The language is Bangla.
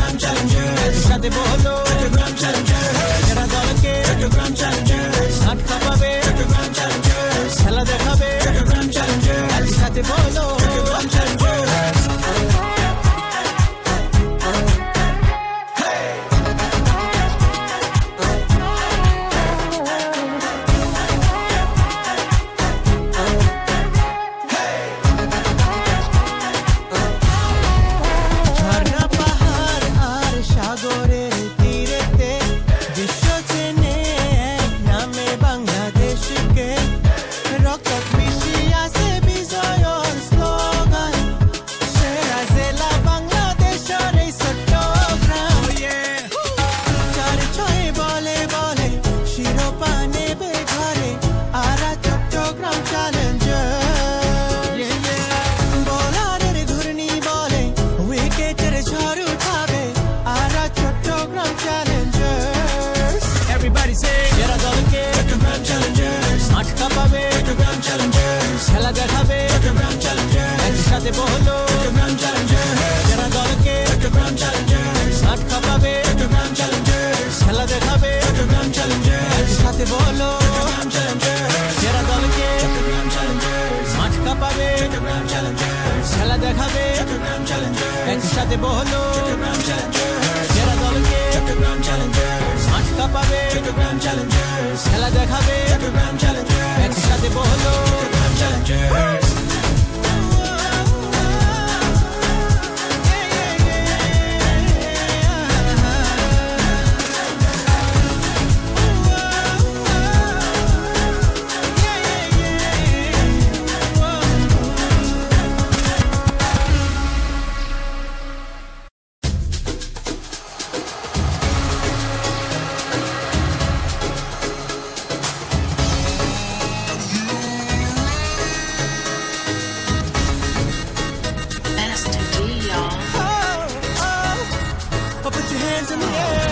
চট্টগ্রাম চ্যালেঞ্জার্স সাথে বলো চট্টগ্রাম চ্যালেঞ্জার্স যারা দলকে চট্টগ্রাম চ্যালেঞ্জার্স হাত কাঁপাবে চট্টগ্রাম চ্যালেঞ্জার্স খেলা দেখাবে চট্টগ্রাম চ্যালেঞ্জার্স সাথে বলো চট্টগ্রাম চ্যালেঞ্জার্স খেলা দেখাবে চট্টগ্রাম চ্যালেঞ্জার্স একসাথে বলো চট্টগ্রাম চ্যালেঞ্জার্স যারা দলকে চট্টগ্রাম চ্যালেঞ্জার্স হাত কাঁপাবে চট্টগ্রাম চ্যালেঞ্জার্স খেলা দেখাবে চট্টগ্রাম চ্যালেঞ্জার্স একসাথে বলো চট্টগ্রাম চ্যালেঞ্জার্স যারা দলকে চট্টগ্রাম চ্যালেঞ্জার্স হাত কাঁপাবে চট্টগ্রাম চ্যালেঞ্জার্স খেলা দেখাবে চট্টগ্রাম চ্যালেঞ্জার্স একসাথে বলো চট্টগ্রাম চ্যালেঞ্জার্স যারা দলকে চট্টগ্রাম চ্যালেঞ্জার্স হাত কাঁপাবে চট্টগ্রাম চ্যালেঞ্জার্স খেলা দেখাবে চট্টগ্রাম চ্যালেঞ্জার্স একসাথে বলো Chattogram challengers Put your hands in the air.